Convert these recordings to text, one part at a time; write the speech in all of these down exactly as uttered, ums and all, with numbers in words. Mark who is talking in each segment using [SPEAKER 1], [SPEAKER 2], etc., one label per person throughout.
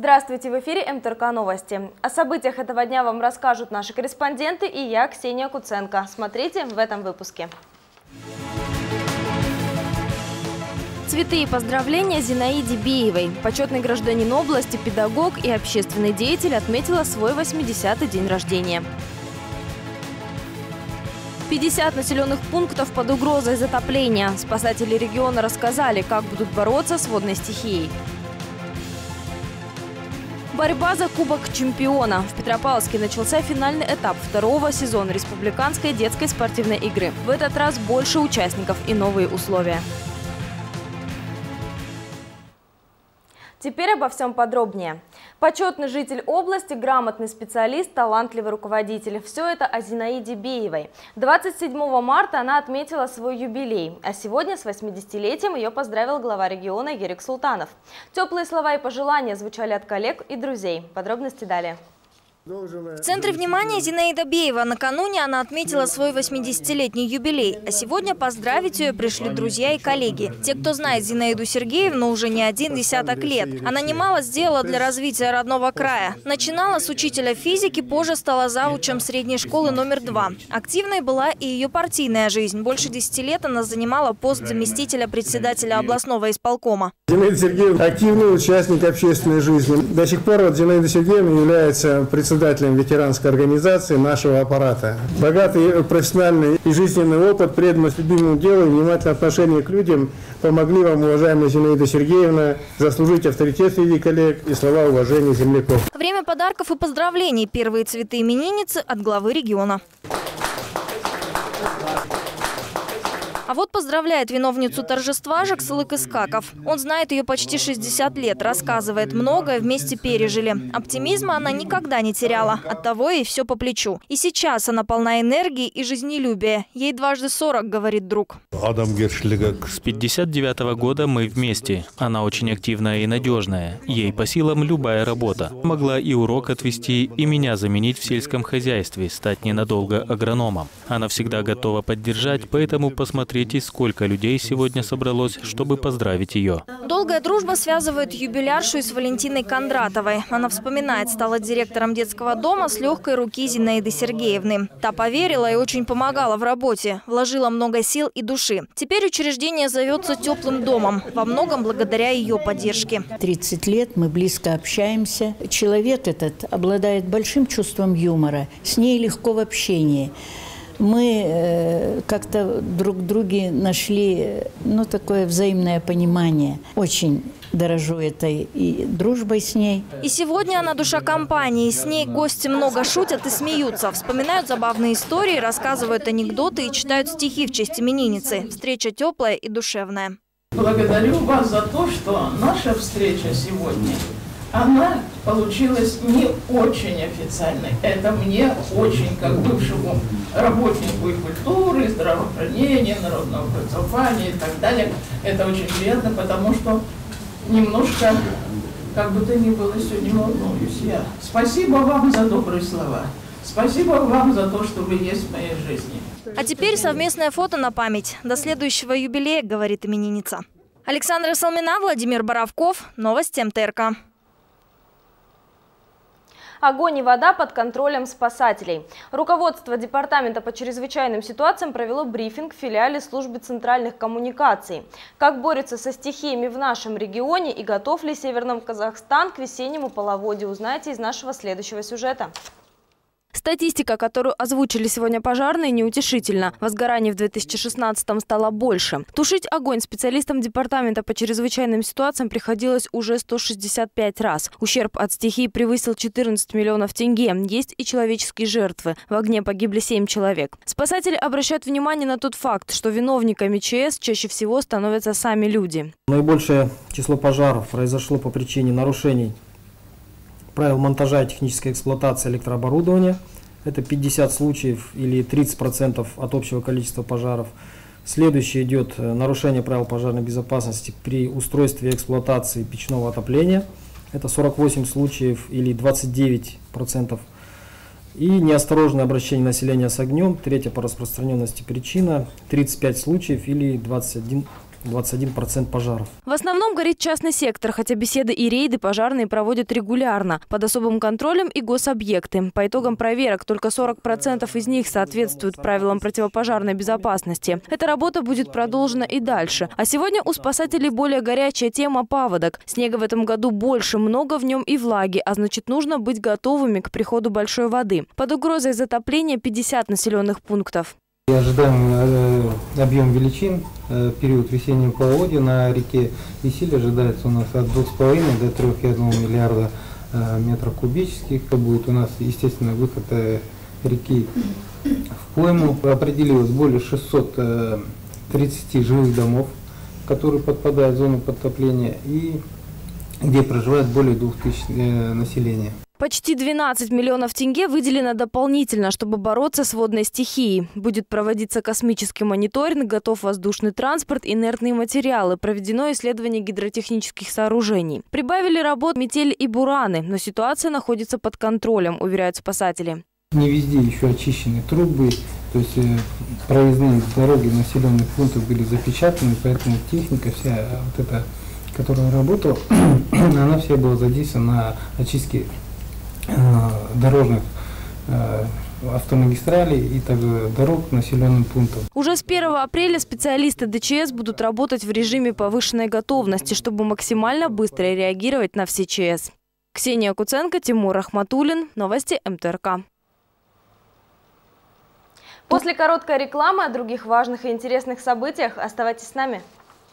[SPEAKER 1] Здравствуйте, в эфире эм тэ эр ка новости. О событиях этого дня вам расскажут наши корреспонденты и я, Ксения Куценко. Смотрите в этом выпуске. Цветы и поздравления Зинаиде Биевой. Почетный гражданин области, педагог и общественный деятель отметила свой восьмидесятый день рождения. пятьдесят населенных пунктов под угрозой затопления. Спасатели региона рассказали, как будут бороться с водной стихией. Борьба за Кубок чемпиона. В Петропавловске начался финальный этап второго сезона республиканской детской спортивной игры. В этот раз больше участников и новые условия. Теперь обо всем подробнее. Почетный житель области, грамотный специалист, талантливый руководитель. Все это о Зинаиде Биевой. двадцать седьмого марта она отметила свой юбилей. А сегодня с восьмидесятилетием ее поздравил глава региона Ерик Султанов. Теплые слова и пожелания звучали от коллег и друзей. Подробности далее.
[SPEAKER 2] В центре внимания Зинаида Биева. Накануне она отметила свой восьмидесятилетний юбилей. А сегодня поздравить ее пришли друзья и коллеги. Те, кто знает Зинаиду Сергеевну уже не один десяток лет. Она немало сделала для развития родного края. Начинала с учителя физики, позже стала завучем средней школы номер два. Активной была и ее партийная жизнь. Больше десяти лет она занимала пост заместителя председателя областного исполкома.
[SPEAKER 3] Зинаида Сергеевна – активный участник общественной жизни. До сих пор вот Зинаида Сергеевна является председателем председателем ветеранской организации нашего аппарата. Богатый профессиональный и жизненный опыт, преданность любимому делу и внимательное отношение к людям помогли вам, уважаемая Зинаида Сергеевна, заслужить авторитет среди коллег и слова уважения земляков.
[SPEAKER 2] Время подарков и поздравлений. Первые цветы именинницы от главы региона. А вот поздравляет виновницу торжества Жаксылык Искаков. Он знает ее почти шестьдесят лет, рассказывает, многое вместе пережили. Оптимизма она никогда не теряла, оттого ей все по плечу. И сейчас она полна энергии и жизнелюбия. Ей дважды сорок, говорит друг.
[SPEAKER 4] С пятьдесят девятого года мы вместе. Она очень активная и надежная. Ей по силам любая работа. Могла и урок отвести, и меня заменить в сельском хозяйстве, стать ненадолго агрономом. Она всегда готова поддержать, поэтому посмотрите, сколько людей сегодня собралось, чтобы поздравить ее.
[SPEAKER 2] Долгая дружба связывает юбиляршу с Валентиной Кондратовой. Она вспоминает, стала директором детского дома с легкой руки Зинаиды Сергеевны. Та поверила и очень помогала в работе, вложила много сил и души. Теперь учреждение зовется теплым домом, во многом благодаря ее поддержке.
[SPEAKER 5] тридцать лет мы близко общаемся. Человек этот обладает большим чувством юмора, с ней легко в общении. Мы э, как-то друг в друге нашли, ну, такое взаимное понимание. Очень дорожу этой и дружбой с ней.
[SPEAKER 2] И сегодня она душа компании. С ней гости много шутят и смеются. Вспоминают забавные истории, рассказывают анекдоты и читают стихи в честь именинницы. Встреча теплая и душевная.
[SPEAKER 6] Благодарю вас за то, что наша встреча сегодня, она получилась не очень официальной. Это мне очень, как бывшему работнику и культуры, и здравоохранения, народного образования и так далее, это очень приятно, потому что немножко, как бы то ни было, сегодня волнуюсь я. Спасибо вам за добрые слова. Спасибо вам за то, что вы есть в моей жизни.
[SPEAKER 2] А теперь совместное фото на память. До следующего юбилея, говорит именинница. Александра Салмина, Владимир Боровков. Новости эм тэ эр ка.
[SPEAKER 1] Огонь и вода под контролем спасателей. Руководство Департамента по чрезвычайным ситуациям провело брифинг в филиале службы центральных коммуникаций. Как борется со стихиями в нашем регионе и готов ли Северный Казахстан к весеннему половодью, узнаете из нашего следующего сюжета. Статистика, которую озвучили сегодня пожарные, неутешительна. Возгораний в две тысячи шестнадцатом стало больше. Тушить огонь специалистам Департамента по чрезвычайным ситуациям приходилось уже сто шестьдесят пять раз. Ущерб от стихии превысил четырнадцать миллионов тенге. Есть и человеческие жертвы. В огне погибли семь человек. Спасатели обращают внимание на тот факт, что виновниками ЧС чаще всего становятся сами люди.
[SPEAKER 7] Наибольшее число пожаров произошло по причине нарушений правил монтажа и технической эксплуатации электрооборудования. Это пятьдесят случаев или тридцать процентов от общего количества пожаров. Следующее идет нарушение правил пожарной безопасности при устройстве и эксплуатации печного отопления. Это сорок восемь случаев или двадцать девять процентов. И неосторожное обращение населения с огнем, третья по распространенности причина, тридцать пять случаев или двадцать один двадцать один процент пожаров.
[SPEAKER 1] В основном горит частный сектор, хотя беседы и рейды пожарные проводят регулярно. Под особым контролем и гособъекты. По итогам проверок только сорок процентов из них соответствуют правилам противопожарной безопасности. Эта работа будет продолжена и дальше. А сегодня у спасателей более горячая тема – паводок. Снега в этом году больше, много в нем и влаги, а значит нужно быть готовыми к приходу большой воды. Под угрозой затопления пятьдесят населенных пунктов.
[SPEAKER 8] Ожидаем объем величин, период весеннего полугодия на реке Исиль ожидается у нас от двух с половиной до трёх целых одного десятого миллиарда метров кубических. Будет у нас, естественно, выход реки в пойму. Определилось более шестисот тридцати жилых домов, которые подпадают в зону подтопления и где проживает более двух тысяч населения.
[SPEAKER 1] Почти двенадцать миллионов тенге выделено дополнительно, чтобы бороться с водной стихией. Будет проводиться космический мониторинг, готов воздушный транспорт, инертные материалы, проведено исследование гидротехнических сооружений. Прибавили работ метели и бураны, но ситуация находится под контролем, уверяют спасатели.
[SPEAKER 8] Не везде еще очищены трубы, то есть проездные дороги населенных пунктов были запечатаны, поэтому техника вся, вот эта, которая работала, она вся была задействована на очистке дорожных автомагистралей и также дорог к населенным пунктам.
[SPEAKER 1] Уже с первого апреля специалисты ДЧС будут работать в режиме повышенной готовности, чтобы максимально быстро реагировать на все ЧС. Ксения Куценко, Тимур Рахматуллин. Новости эм тэ эр ка. После короткой рекламы о других важных и интересных событиях оставайтесь с нами.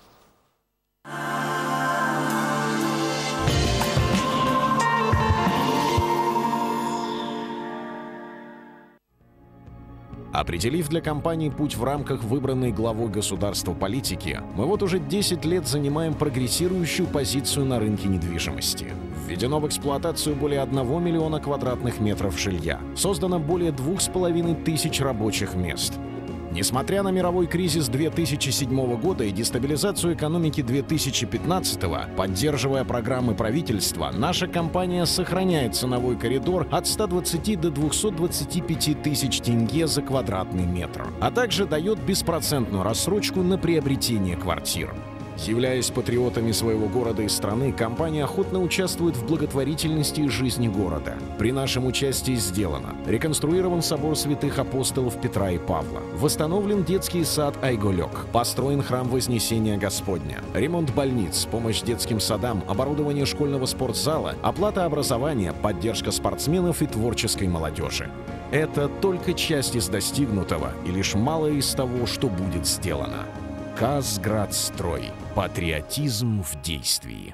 [SPEAKER 9] Определив для компании путь в рамках выбранной главой государства политики, мы вот уже десять лет занимаем прогрессирующую позицию на рынке недвижимости. Введено в эксплуатацию более одного миллиона квадратных метров жилья. Создано более двух с половиной тысяч рабочих мест. Несмотря на мировой кризис две тысячи седьмого года и дестабилизацию экономики две тысячи пятнадцатого, поддерживая программы правительства, наша компания сохраняет ценовой коридор от ста двадцати до двухсот двадцати пяти тысяч тенге за квадратный метр, а также дает беспроцентную рассрочку на приобретение квартир. Являясь патриотами своего города и страны, компания охотно участвует в благотворительности и жизни города. При нашем участии сделано: реконструирован собор святых апостолов Петра и Павла, восстановлен детский сад Айголек, построен храм Вознесения Господня, ремонт больниц, помощь детским садам, оборудование школьного спортзала, оплата образования, поддержка спортсменов и творческой молодежи. Это только часть из достигнутого и лишь малое из того, что будет сделано. Казградстрой. Патриотизм в действии.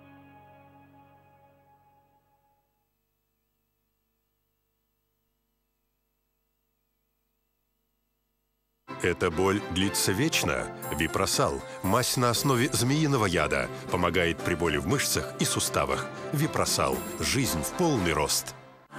[SPEAKER 10] Эта боль длится вечно? Випросал – мазь на основе змеиного яда. Помогает при боли в мышцах и суставах. Випросал – жизнь в полный рост.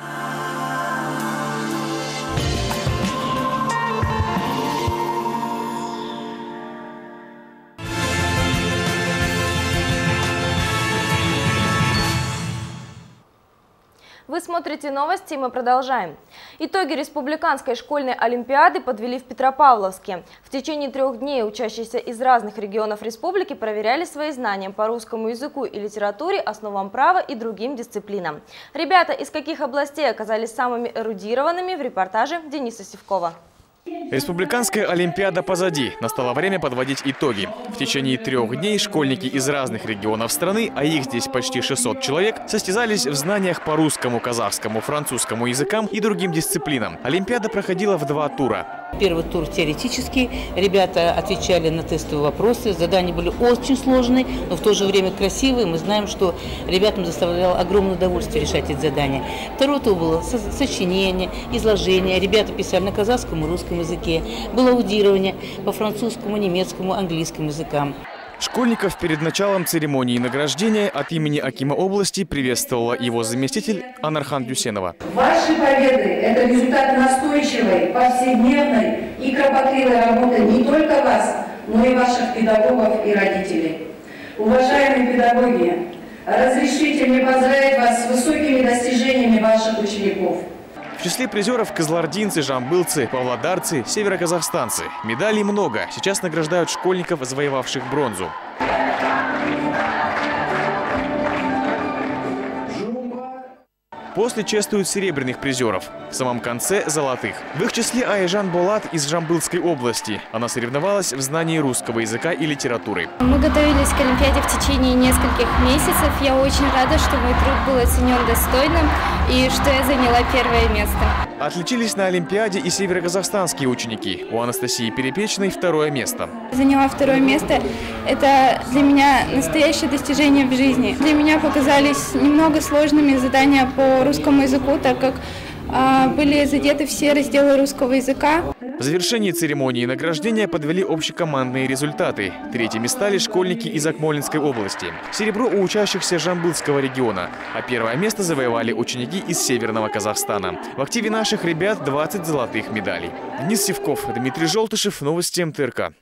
[SPEAKER 1] Вы смотрите новости, и мы продолжаем. Итоги республиканской школьной олимпиады подвели в Петропавловске. В течение трех дней учащиеся из разных регионов республики проверяли свои знания по русскому языку и литературе, основам права и другим дисциплинам. Ребята из каких областей оказались самыми эрудированными, в репортаже Дениса Сивкова.
[SPEAKER 11] Республиканская олимпиада позади. Настало время подводить итоги. В течение трех дней школьники из разных регионов страны, а их здесь почти шестьсот человек, состязались в знаниях по русскому, казахскому, французскому языкам и другим дисциплинам. Олимпиада проходила в два тура.
[SPEAKER 12] Первый тур теоретический. Ребята отвечали на тестовые вопросы. Задания были очень сложные, но в то же время красивые. Мы знаем, что ребятам доставляло огромное удовольствие решать эти задания. Второй тур было сочинение, изложение. Ребята писали на казахском и русском языке. Было аудирование по французскому, немецкому, английскому языкам.
[SPEAKER 11] Школьников перед началом церемонии награждения от имени акима области приветствовала его заместитель Анархан Дюсенова.
[SPEAKER 13] Ваши победы – это результат настойчивой, повседневной и кропотливой работы не только вас, но и ваших педагогов и родителей. Уважаемые педагоги, разрешите мне поздравить вас с высокими достижениями ваших учеников.
[SPEAKER 11] В В числе призеров кызылординцы, жамбылцы, павлодарцы, североказахстанцы. Медалей много. Сейчас награждают школьников, завоевавших бронзу. После чествуют серебряных призеров. В самом конце – золотых. В их числе Айжан Болат из Жамбылской области. Она соревновалась в знании русского языка и литературы.
[SPEAKER 14] Мы готовились к Олимпиаде в течение нескольких месяцев. Я очень рада, что мой труд был оценен достойным и что я заняла первое место.
[SPEAKER 11] Отличились на Олимпиаде и североказахстанские ученики. У Анастасии Перепечной второе место.
[SPEAKER 14] Заняла второе место. Это для меня настоящее достижение в жизни. Для меня показались немного сложными задания по русскому языку, так как а, были задеты все разделы русского языка.
[SPEAKER 11] В завершении церемонии награждения подвели общекомандные результаты. Третьими стали школьники из Акмолинской области. Серебро у учащихся Жамбылского региона. А первое место завоевали ученики из Северного Казахстана. В активе наших ребят двадцать золотых медалей. Денис Сивков, Дмитрий Желтышев, новости эм тэ эр ка.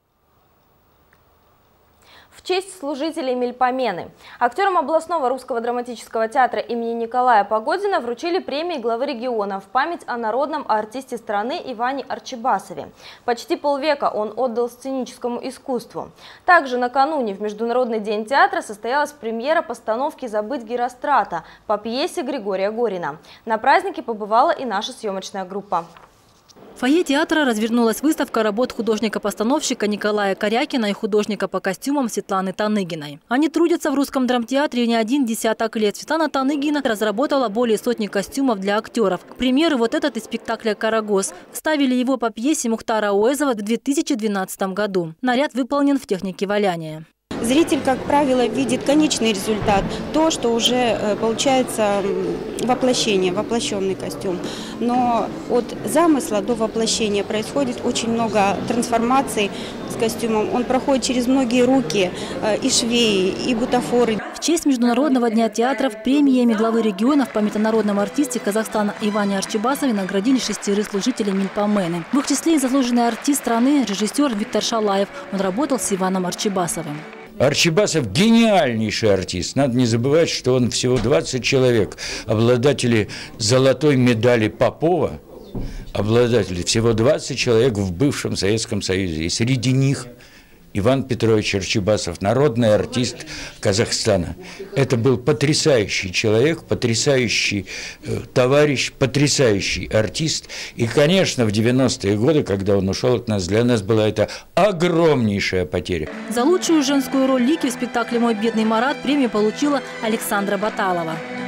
[SPEAKER 1] В честь служителей Мельпомены актерам областного русского драматического театра имени Николая Погодина вручили премии главы региона в память о народном артисте страны Иване Арчибасове. Почти полвека он отдал сценическому искусству. Также накануне в Международный день театра состоялась премьера постановки «Забыть Герострата» по пьесе Григория Горина. На празднике побывала и наша съемочная группа.
[SPEAKER 15] В фойе театра развернулась выставка работ художника-постановщика Николая Корякина и художника по костюмам Светланы Таныгиной. Они трудятся в русском драмтеатре не один десяток лет. Светлана Таныгина разработала более сотни костюмов для актеров. К примеру, вот этот из спектакля «Карагоз». Ставили его по пьесе Мухтара Ауэзова в две тысячи двенадцатом году. Наряд выполнен в технике валяния.
[SPEAKER 16] Зритель, как правило, видит конечный результат, то, что уже получается воплощение, воплощенный костюм. Но от замысла до воплощения происходит очень много трансформаций с костюмом. Он проходит через многие руки, и швеи, и бутафоры.
[SPEAKER 15] В честь Международного дня театров премиями главы региона в память о народном артисте Казахстана Иване Арчибасове наградили шестерых служителей Мельпомены. В их числе и заслуженный артист страны, режиссер Виктор Шалаев. Он работал с Иваном Арчибасовым.
[SPEAKER 17] Арчибасов – гениальнейший артист. Надо не забывать, что он всего двадцать человек. Обладатели золотой медали Попова, обладатели всего двадцать человек в бывшем Советском Союзе. И среди них Иван Петрович Арчибасов, народный артист Казахстана. Это был потрясающий человек, потрясающий э, товарищ, потрясающий артист. И, конечно, в девяностые годы, когда он ушел от нас, для нас была это огромнейшая потеря.
[SPEAKER 15] За лучшую женскую роль Лики в спектакле «Мой бедный Марат» премию получила Александра Баталова.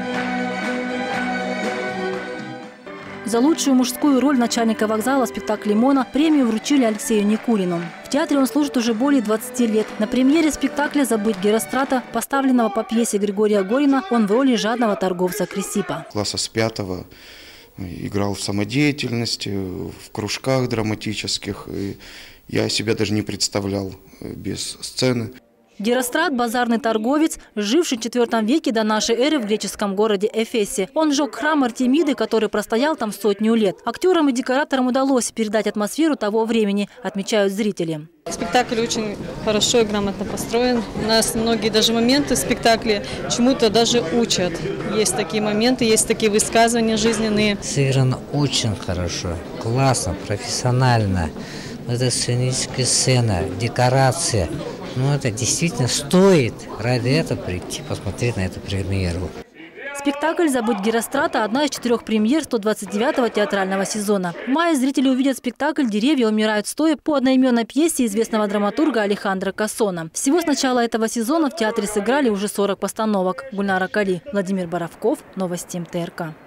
[SPEAKER 15] За лучшую мужскую роль начальника вокзала в спектакле «Мона» премию вручили Алексею Никулину. В театре он служит уже более двадцати лет. На премьере спектакля «Забыть Герострата», поставленного по пьесе Григория Горина, он в роли жадного торговца Крисипа.
[SPEAKER 18] Класса с пятого играл в самодеятельности, в кружках драматических. И я себя даже не представлял без сцены.
[SPEAKER 15] Герострат – базарный торговец, живший в четвёртом веке до нашей эры в греческом городе Эфесе. Он сжег храм Артемиды, который простоял там сотню лет. Актерам и декораторам удалось передать атмосферу того времени, отмечают зрители.
[SPEAKER 19] Спектакль очень хорошо и грамотно построен. У нас многие даже моменты в спектакле чему-то даже учат. Есть такие моменты, есть такие высказывания жизненные.
[SPEAKER 20] Сыграно очень хорошо, классно, профессионально. Это сценическая сцена, декорация. Ну, это действительно стоит ради этого прийти, посмотреть на эту премьеру.
[SPEAKER 15] Спектакль «Забыть Герострата» – одна из четырех премьер сто двадцать девятого театрального сезона. В мае зрители увидят спектакль «Деревья умирают стоя» по одноименной пьесе известного драматурга Алехандро Кассона. Всего с начала этого сезона в театре сыграли уже сорок постановок. Гульнара Кали, Владимир Боровков, новости эм тэ эр ка.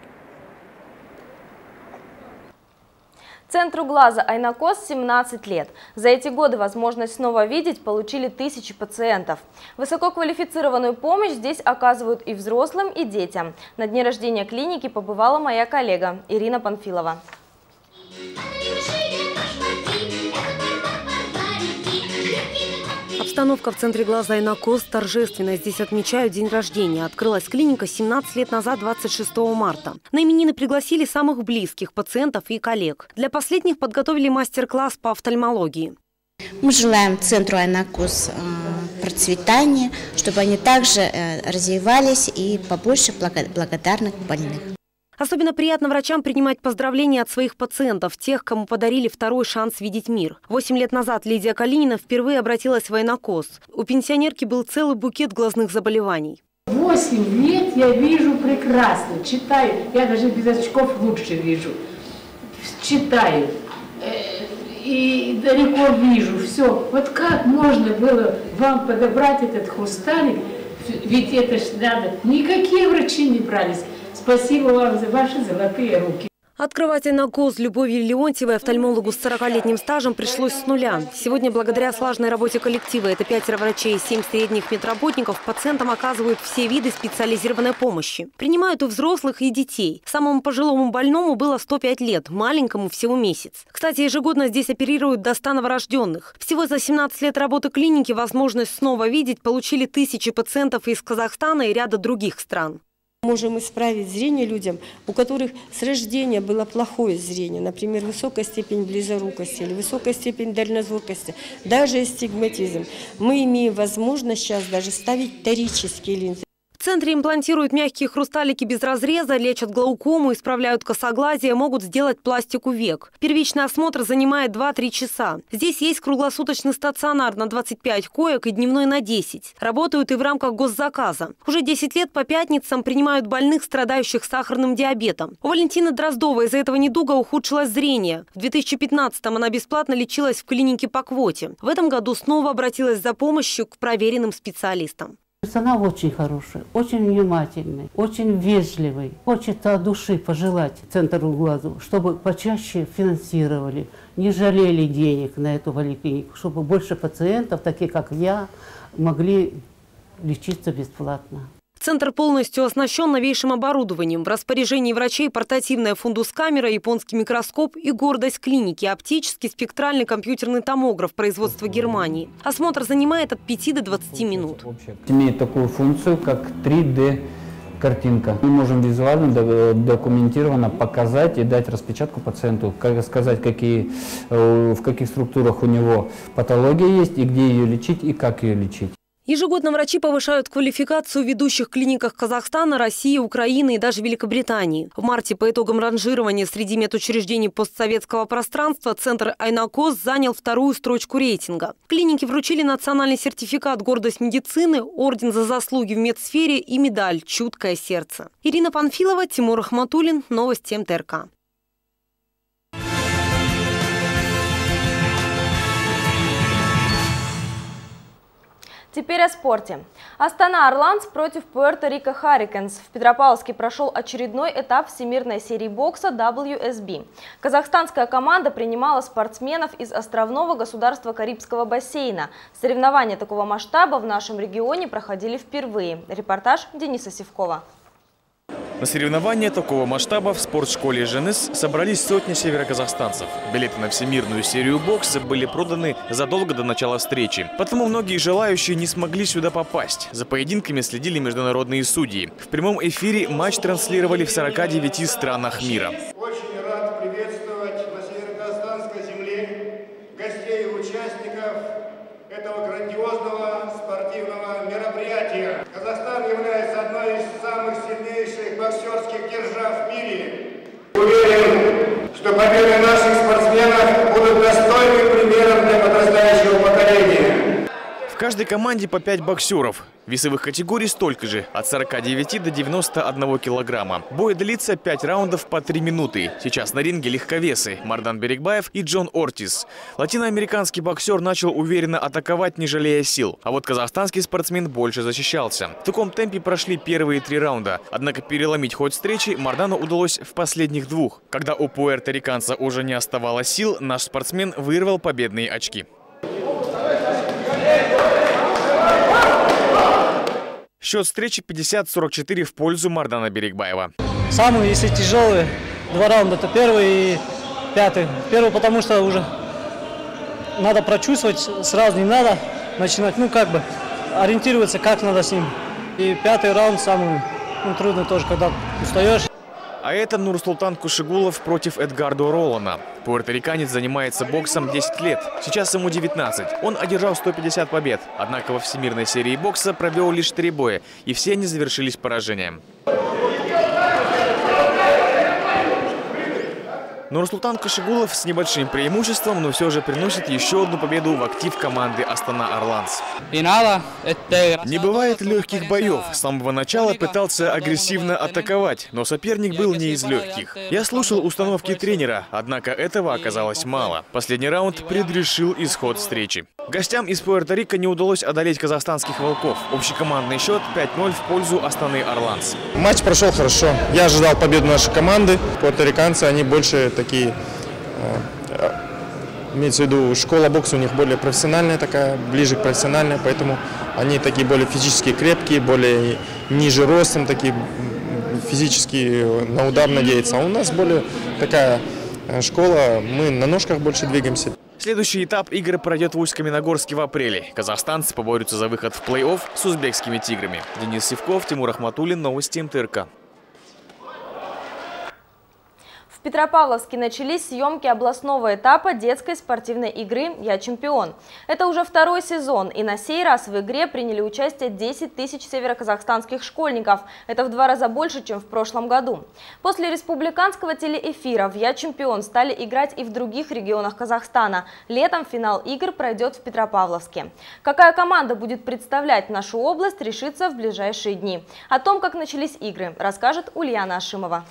[SPEAKER 1] Центру глаза «Айнакос» семнадцать лет. За эти годы возможность снова видеть получили тысячи пациентов. Высококвалифицированную помощь здесь оказывают и взрослым, и детям. На дне рождения клиники побывала моя коллега Ирина Панфилова.
[SPEAKER 21] Обстановка в центре глаза «Айнакос» торжественная. Здесь отмечают день рождения. Открылась клиника семнадцать лет назад, двадцать шестого марта. На именины пригласили самых близких пациентов и коллег. Для последних подготовили мастер-класс по офтальмологии.
[SPEAKER 22] Мы желаем центру «Айнакос» процветания, чтобы они также развивались и побольше благодарных больных.
[SPEAKER 21] Особенно приятно врачам принимать поздравления от своих пациентов, тех, кому подарили второй шанс видеть мир. Восемь лет назад Лидия Калинина впервые обратилась в войнокос. У пенсионерки был целый букет глазных заболеваний.
[SPEAKER 3] Восемь лет я вижу прекрасно, читаю, я даже без очков лучше вижу. Читаю и далеко вижу, все. Вот как можно было вам подобрать этот хрусталик, ведь это ж надо, никакие врачи не брались. Спасибо вам за ваши золотые руки.
[SPEAKER 21] Открывать войнокос Любови Леонтьевой, офтальмологу с сорокалетним стажем, пришлось с нуля. Сегодня, благодаря слаженной работе коллектива, это пятеро врачей и семь средних медработников, пациентам оказывают все виды специализированной помощи. Принимают и взрослых, и детей. Самому пожилому больному было сто пять лет, маленькому всего месяц. Кстати, ежегодно здесь оперируют до ста новорожденных. Всего за семнадцать лет работы клиники возможность снова видеть получили тысячи пациентов из Казахстана и ряда других стран.
[SPEAKER 4] Можем исправить зрение людям, у которых с рождения было плохое зрение, например, высокая степень близорукости или высокая степень дальнозоркости, даже астигматизм. Мы имеем возможность сейчас даже ставить торические линзы.
[SPEAKER 21] В центре имплантируют мягкие хрусталики без разреза, лечат глаукому, исправляют косоглазие, могут сделать пластику век. Первичный осмотр занимает два-три часа. Здесь есть круглосуточный стационар на двадцать пять коек и дневной на десять. Работают и в рамках госзаказа. Уже десять лет по пятницам принимают больных, страдающих сахарным диабетом. У Валентины Дроздовой из-за этого недуга ухудшилось зрение. В две тысячи пятнадцатом она бесплатно лечилась в клинике по квоте. В этом году снова обратилась за помощью к проверенным специалистам.
[SPEAKER 23] Персонал очень хороший, очень внимательный, очень вежливый. Хочется от души пожелать центру глазу, чтобы почаще финансировали, не жалели денег на эту поликлинику, чтобы больше пациентов, таких как я, могли лечиться бесплатно.
[SPEAKER 21] Центр полностью оснащен новейшим оборудованием. В распоряжении врачей портативная фундус-камера, японский микроскоп и гордость клиники – оптический спектральный компьютерный томограф производства Германии. Осмотр занимает от пяти до двадцати минут.
[SPEAKER 24] Имеет такую функцию, как три дэ картинка. Мы можем визуально, документированно показать и дать распечатку пациенту, как сказать, какие, в каких структурах у него патология есть, и где ее лечить, и как ее лечить.
[SPEAKER 21] Ежегодно врачи повышают квалификацию в ведущих клиниках Казахстана, России, Украины и даже Великобритании. В марте по итогам ранжирования среди медучреждений постсоветского пространства центр Айнакос занял вторую строчку рейтинга. Клинике вручили национальный сертификат «Гордость медицины», орден за заслуги в медсфере и медаль «Чуткое сердце». Ирина Панфилова, Тимур Ахматуллин, новости эм тэ эр ка.
[SPEAKER 1] Теперь о спорте. Астана Орландс против Пуэрто-Рико Харрикенс. В Петропавловске прошел очередной этап всемирной серии бокса дабл ю эс би. Казахстанская команда принимала спортсменов из островного государства Карибского бассейна. Соревнования такого масштаба в нашем регионе проходили впервые. Репортаж Дениса Сивкова.
[SPEAKER 11] На соревнования такого масштаба в спортшколе «Женес» собрались сотни североказахстанцев. Билеты на всемирную серию бокса были проданы задолго до начала встречи. Потому многие желающие не смогли сюда попасть. За поединками следили международные судьи. В прямом эфире матч транслировали в сорока девяти странах мира.
[SPEAKER 25] Очень рад приветствовать на североказахстанской земле гостей и участников этого грандиозного спортивного мероприятия. Казахстан является одной из самых сильнейших боксерских держав в мире. Уверен, что победы наших спортсменов будут достойным примером для подрастающего поколения.
[SPEAKER 11] В каждой команде по пять боксеров. Весовых категорий столько же, от сорока девяти до девяноста одного килограмма. Бой длится пять раундов по три минуты. Сейчас на ринге легковесы Мардан Берегбаев и Джон Ортис. Латиноамериканский боксер начал уверенно атаковать, не жалея сил. А вот казахстанский спортсмен больше защищался. В таком темпе прошли первые три раунда. Однако переломить ход встречи Мардану удалось в последних двух. Когда у пуэрториканца уже не оставалось сил, наш спортсмен вырвал победные очки. Счет встречи пятьдесят сорок четыре в пользу Мардана Берегбаева.
[SPEAKER 26] Самые, если тяжелые, два раунда, это первый и пятый. Первый, потому что уже надо прочувствовать, сразу не надо начинать, ну как бы ориентироваться, как надо с ним. И пятый раунд самый ну, трудный тоже, когда устаешь.
[SPEAKER 11] А это Нурсултан Кушигулов против Эдгардо Ролана. Пуэрториканец занимается боксом десять лет. Сейчас ему девятнадцать. Он одержал сто пятьдесят побед. Однако во всемирной серии бокса провел лишь три боя. И все они завершились поражением. Нурсултан Кашигулов с небольшим преимуществом, но все же приносит еще одну победу в актив команды Астана Арланс. Не бывает легких боев. С самого начала пытался агрессивно атаковать, но соперник был не из легких. Я слушал установки тренера, однако этого оказалось мало. Последний раунд предрешил исход встречи. Гостям из Пуэрто-Рико не удалось одолеть казахстанских волков. Общекомандный счет пять ноль в пользу Астаны Арланс.
[SPEAKER 2] Матч прошел хорошо. Я ожидал победу нашей команды. Пуэрториканцы, они больше такие, э, имеется в виду, школа бокса у них более профессиональная такая, ближе к профессиональной, поэтому они такие более физически крепкие, более ниже ростом, такие физически на удар надеются. А у нас более такая школа, мы на ножках больше двигаемся.
[SPEAKER 11] Следующий этап игр пройдет в Усть-Каменогорске в апреле. Казахстанцы поборются за выход в плей-офф с узбекскими тиграми. Денис Сивков, Тимур Ахматуллин, новости эм тэ эр ка.
[SPEAKER 1] В Петропавловске начались съемки областного этапа детской спортивной игры «Я чемпион». Это уже второй сезон, и на сей раз в игре приняли участие десять тысяч североказахстанских школьников. Это в два раза больше, чем в прошлом году. После республиканского телеэфира в «Я чемпион» стали играть и в других регионах Казахстана. Летом финал игр пройдет в Петропавловске. Какая команда будет представлять нашу область, решится в ближайшие дни. О том, как начались игры, расскажет Ульяна Ашимова.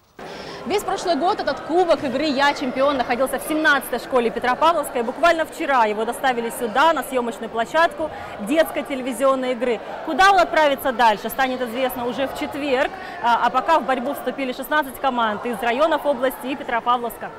[SPEAKER 5] Весь прошлый год этот кубок игры «Я чемпион» находился в семнадцатой школе Петропавловской. Буквально вчера его доставили сюда, на съемочную площадку детской телевизионной игры. Куда он отправится дальше, станет известно уже в четверг. А пока в борьбу вступили шестнадцать команд из районов области и Петропавловска.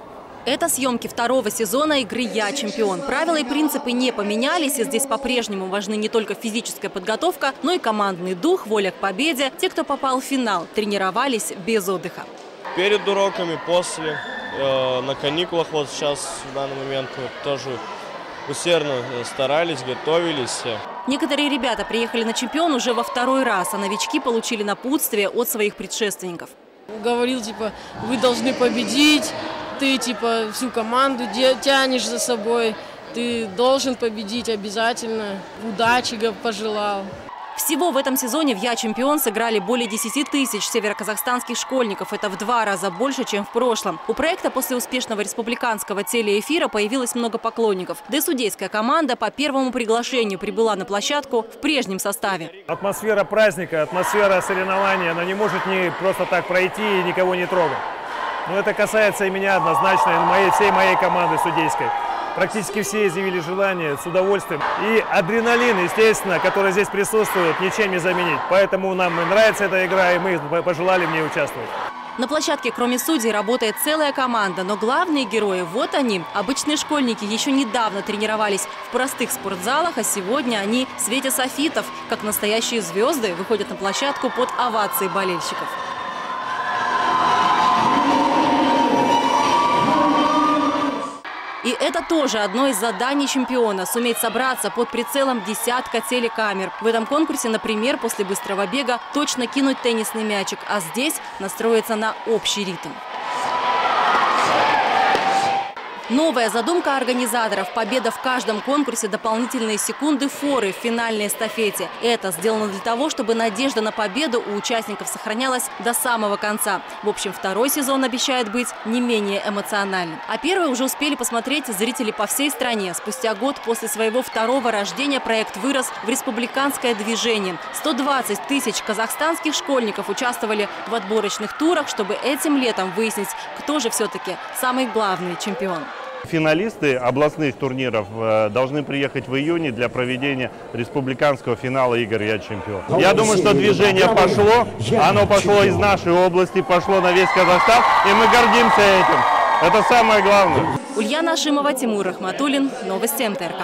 [SPEAKER 6] Это съемки второго сезона игры «Я чемпион». Правила и принципы не поменялись, и здесь по-прежнему важны не только физическая подготовка, но и командный дух, воля к победе. Те, кто попал в финал, тренировались без отдыха.
[SPEAKER 7] Перед уроками, после, э, на каникулах, вот сейчас в данный момент вот, тоже усердно старались, готовились.
[SPEAKER 6] Некоторые ребята приехали на чемпион уже во второй раз, а новички получили напутствие от своих предшественников.
[SPEAKER 8] Говорил, типа, вы должны победить, ты, типа, всю команду тянешь за собой, ты должен победить обязательно, удачи пожелал.
[SPEAKER 6] Всего в этом сезоне в «Я чемпион» сыграли более десяти тысяч североказахстанских школьников. Это в два раза больше, чем в прошлом. У проекта после успешного республиканского телеэфира появилось много поклонников. Да и судейская команда по первому приглашению прибыла на площадку в прежнем составе.
[SPEAKER 9] Атмосфера праздника, атмосфера соревнования, она не может не просто так пройти и никого не трогать. Но это касается и меня однозначно, и моей, всей моей команды судейской. Практически все изъявили желание, с удовольствием. И адреналин, естественно, который здесь присутствует, ничем не заменить. Поэтому нам нравится эта игра, и мы пожелали в ней участвовать.
[SPEAKER 6] На площадке, кроме судей, работает целая команда. Но главные герои, вот они. Обычные школьники еще недавно тренировались в простых спортзалах, а сегодня они в свете софитов, как настоящие звезды, выходят на площадку под овации болельщиков. И это тоже одно из заданий чемпиона – суметь собраться под прицелом десятка телекамер. В этом конкурсе, например, после быстрого бега точно кинуть теннисный мячик, а здесь настроиться на общий ритм. Новая задумка организаторов – победа в каждом конкурсе, дополнительные секунды форы в финальной эстафете. Это сделано для того, чтобы надежда на победу у участников сохранялась до самого конца. В общем, второй сезон обещает быть не менее эмоциональным. А первый уже успели посмотреть зрители по всей стране. Спустя год после своего второго рождения проект вырос в республиканское движение. сто двадцать тысяч казахстанских школьников участвовали в отборочных турах, чтобы этим летом выяснить, кто же все-таки самый главный чемпион.
[SPEAKER 27] Финалисты областных турниров должны приехать в июне для проведения республиканского финала игр «Я чемпион». Я думаю, что движение пошло, оно пошло из нашей области, пошло на весь Казахстан, и мы гордимся этим. Это самое главное.
[SPEAKER 6] Ульяна Ашимова, Тимур Ахматуллин, новости эм тэ эр ка.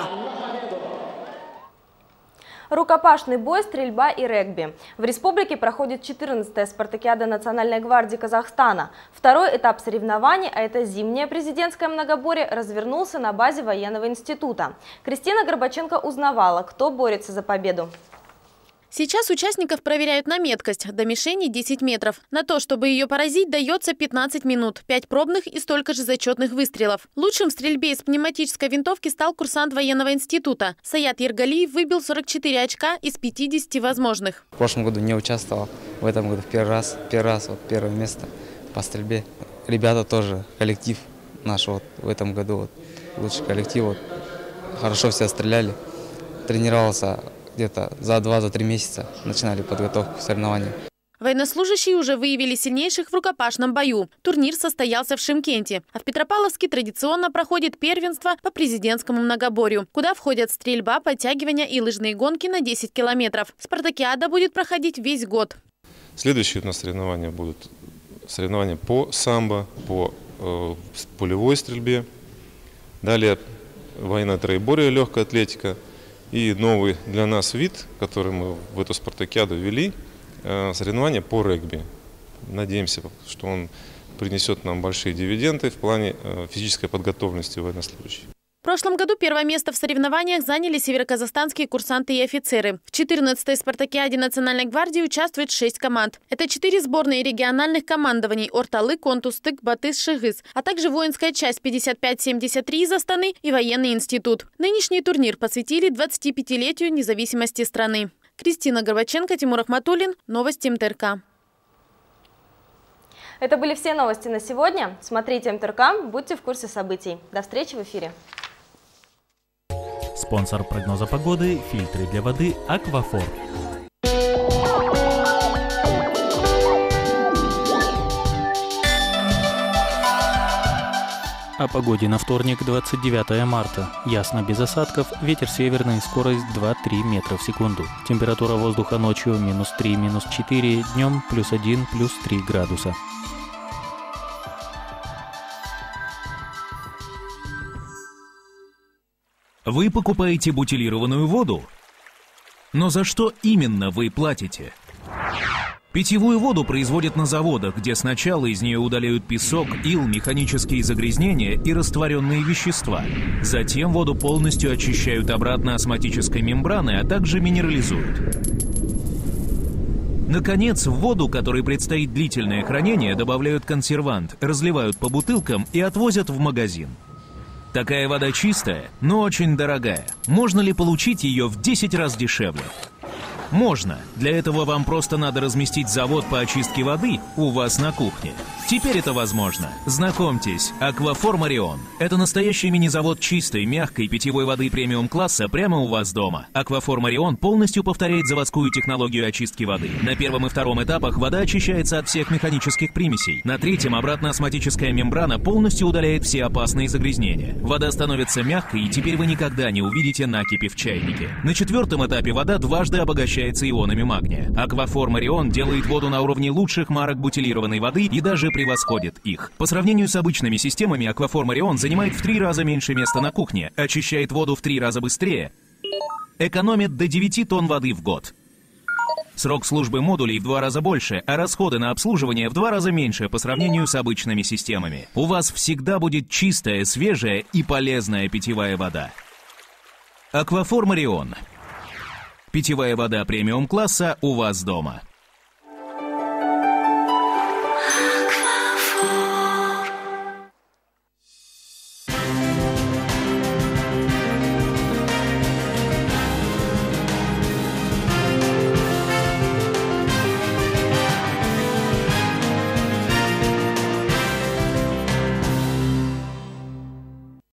[SPEAKER 1] Рукопашный бой, стрельба и регби. В республике проходит четырнадцатая спартакиада Национальной гвардии Казахстана. Второй этап соревнований, а это зимнее президентское многоборье, развернулся на базе военного института. Кристина Горбаченко узнавала, кто борется за победу.
[SPEAKER 28] Сейчас участников проверяют на меткость. До мишени десять метров. На то, чтобы ее поразить, дается пятнадцать минут. пять пробных и столько же зачетных выстрелов. Лучшим в стрельбе из пневматической винтовки стал курсант военного института. Саят Ергалиев выбил сорок четыре очка из пятидесяти возможных.
[SPEAKER 29] В прошлом году не участвовал, в этом году в первый раз. Первый раз, вот первое место по стрельбе.
[SPEAKER 10] ребята тоже, коллектив наш вот в этом году, вот, лучший коллектив. Вот, хорошо все стреляли. Тренировался где-то за два-за три месяца, начинали подготовку к соревнованиям.
[SPEAKER 28] Военнослужащие уже выявили сильнейших в рукопашном бою. Турнир состоялся в Шымкенте. А в Петропавловске традиционно проходит первенство по президентскому многоборью, куда входят стрельба, подтягивания и лыжные гонки на десять километров. Спартакиада будет проходить весь год.
[SPEAKER 12] Следующие у нас соревнования будут соревнования по самбо, по э, пулевой стрельбе. Далее военное троеборье, легкая атлетика. И новый для нас вид, который мы в эту спартакиаду ввели, соревнования по регби. Надеемся, что он принесет нам большие дивиденды в плане физической подготовленности военнослужащих.
[SPEAKER 28] В прошлом году первое место в соревнованиях заняли североказахстанские курсанты и офицеры. В четырнадцатой спартакиаде Национальной гвардии участвует шесть команд. Это четыре сборные региональных командований: Орталы, Контустык, Батыс, Шыгыз, а также воинская часть пятьдесят пять семьдесят три из Астаны и военный институт. Нынешний турнир посвятили двадцатипятилетию независимости страны. Кристина Горбаченко, Тимур Ахматуллин. Новости эм тэ эр ка.
[SPEAKER 1] Это были все новости на сегодня. Смотрите эм тэ эр ка, будьте в курсе событий. До встречи в эфире.
[SPEAKER 13] Спонсор прогноза погоды – фильтры для воды «Аквафор». О погоде на вторник, двадцать девятое марта. Ясно, без осадков, ветер северный, скорость два-три метра в секунду. Температура воздуха ночью минус три, минус четыре, днем плюс один, плюс три градуса.
[SPEAKER 14] Вы покупаете бутилированную воду? Но за что именно вы платите? Питьевую воду производят на заводах, где сначала из нее удаляют песок, ил, механические загрязнения и растворенные вещества. Затем воду полностью очищают обратно осмотической мембраной, а также минерализуют. Наконец, в воду, которой предстоит длительное хранение, добавляют консервант, разливают по бутылкам и отвозят в магазин. Такая вода чистая, но очень дорогая. Можно ли получить ее в десять раз дешевле? Можно. Для этого вам просто надо разместить завод по очистке воды у вас на кухне. Теперь это возможно. Знакомьтесь, Аквафор Марион. Это настоящий мини-завод чистой, мягкой питьевой воды премиум-класса прямо у вас дома. Аквафор Марион полностью повторяет заводскую технологию очистки воды. На первом и втором этапах вода очищается от всех механических примесей. На третьем обратно-осмотическая мембрана полностью удаляет все опасные загрязнения. Вода становится мягкой, и теперь вы никогда не увидите накипи в чайнике. На четвертом этапе вода дважды обогащается ионами магния. Аквафор Марион делает воду на уровне лучших марок бутилированной воды и даже превосходит их. По сравнению с обычными системами, Аквафор Марион занимает в три раза меньше места на кухне, очищает воду в три раза быстрее, экономит до девяти тонн воды в год. Срок службы модулей в два раза больше, а расходы на обслуживание в два раза меньше по сравнению с обычными системами. У вас всегда будет чистая, свежая и полезная питьевая вода. Аквафор Марион. Питьевая вода премиум-класса у вас дома.